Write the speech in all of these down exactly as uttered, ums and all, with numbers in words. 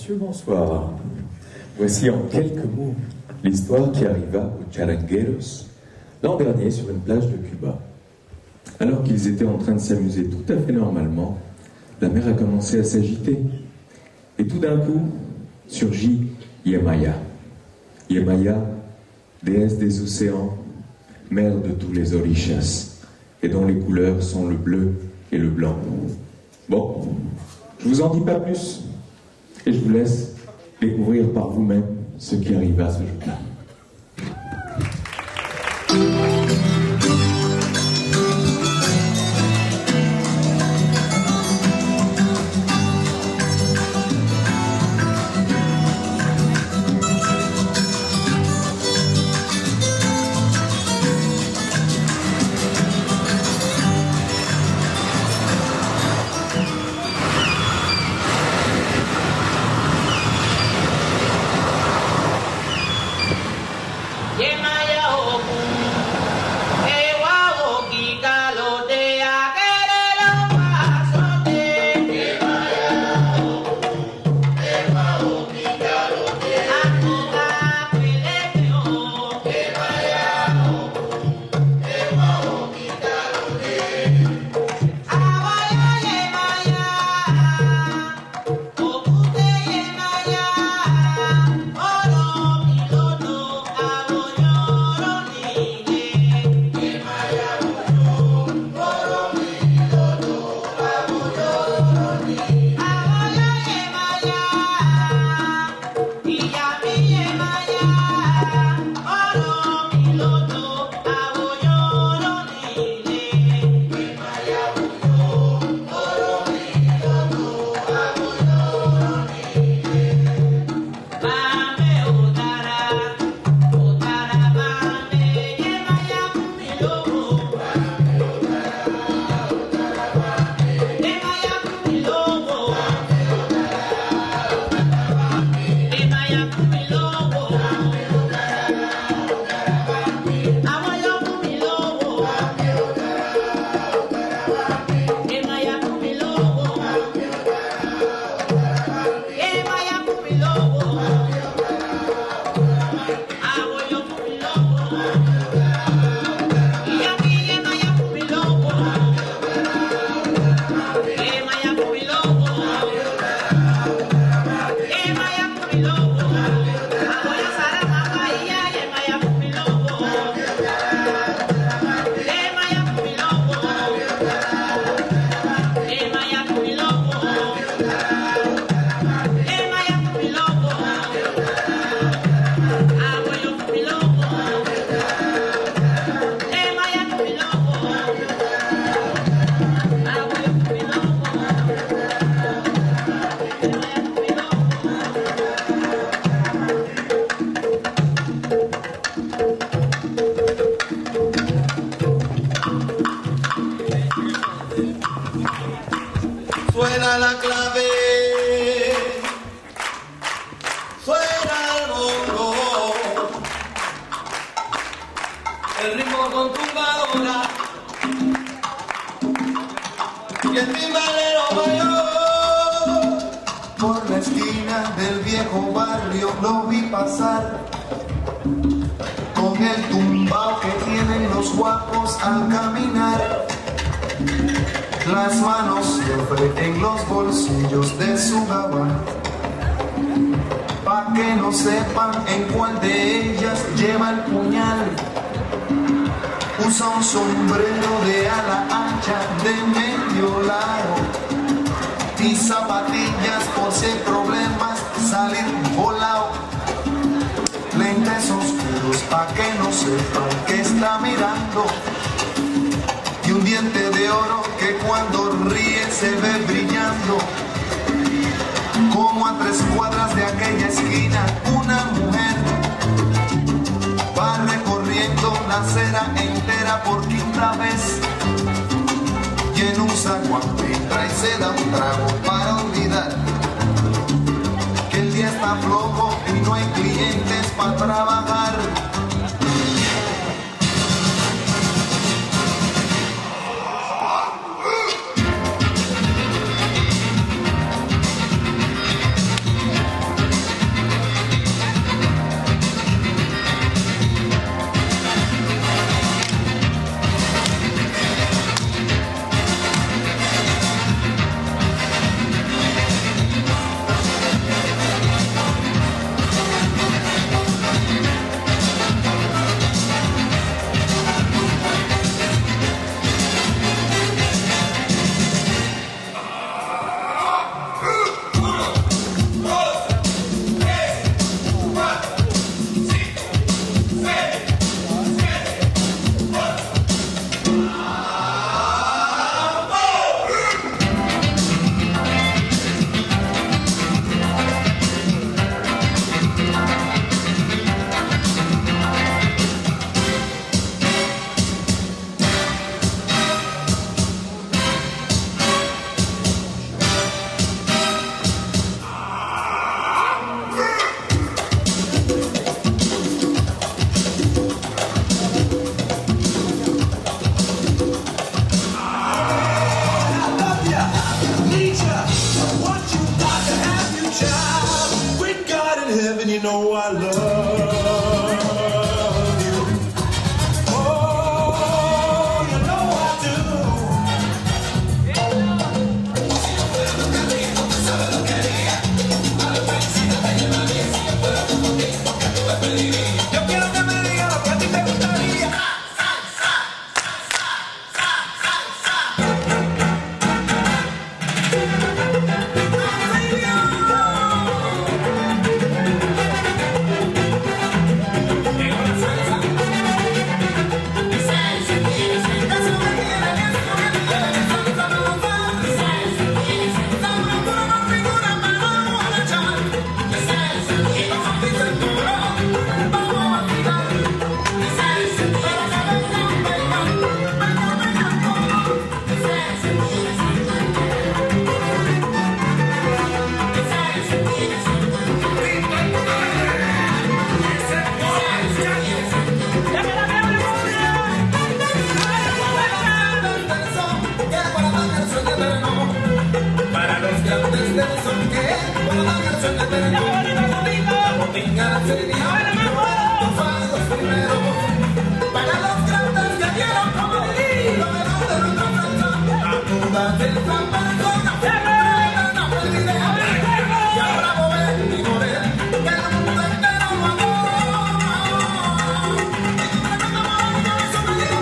Monsieur, bonsoir. Voici en quelques mots l'histoire qui arriva aux charangueros l'an dernier sur une plage de Cuba. Alors qu'ils étaient en train de s'amuser tout à fait normalement, la mer a commencé à s'agiter. Et tout d'un coup, surgit Yemaya. Yemaya, déesse des océans, mère de tous les orishas, et dont les couleurs sont le bleu et le blanc. Bon, je vous en dis pas plus, et je vous laisse découvrir par vous-même ce qui arriva ce jour-là. Suena la clave, suena el bongo, el ritmo con tumbadora y el timbalero mayor. Por la esquina del viejo barrio lo vi pasar, con el tumbao que tienen los guapos al caminar. Las manos siempre en los bolsillos de su gabán, pa' que no sepan en cuál de ellas lleva el puñal. Usa un sombrero de ala ancha de medio largo y zapatillas por si hay problemas salir volado. Lentes oscuros pa' que no sepan que está mirando, y un diente de oro que cuando ríe se ve brillando. Como a tres cuadras de aquella esquina una mujer va recorriendo la acera entera por quinta vez, y en un zaguán entra y se da un trago para olvidar que el día está flojo y no hay clientes para trabajar. Para los grandes del son que guardan el sueño eterno, la botinga sería los primeros. Para los grandes que dieron como el hilo de los de nuestra frente, la duda del trabajo, la fe, la pérdida, y ahora mover y mover, que el mundo entero lo amor. Y tú me tomas sobre el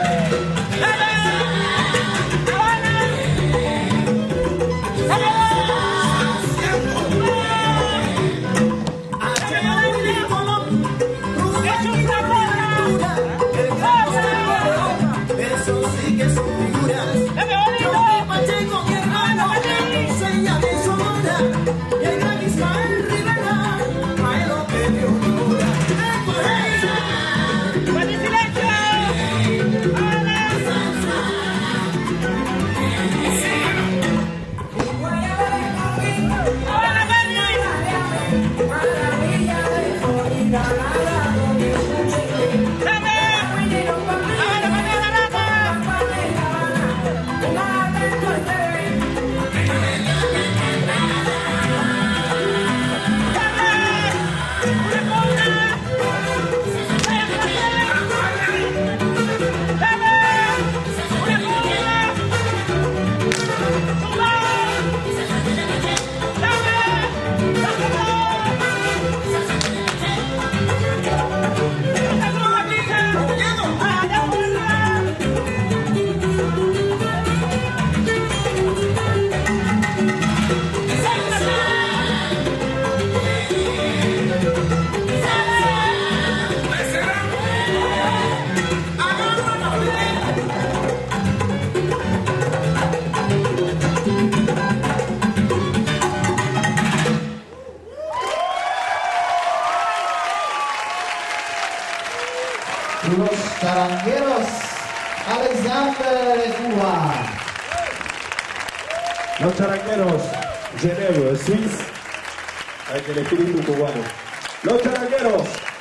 Los charangueros Alexander de Cuba. Los charangueros Genève, Suiza, avec el espíritu cubano. Los charangueros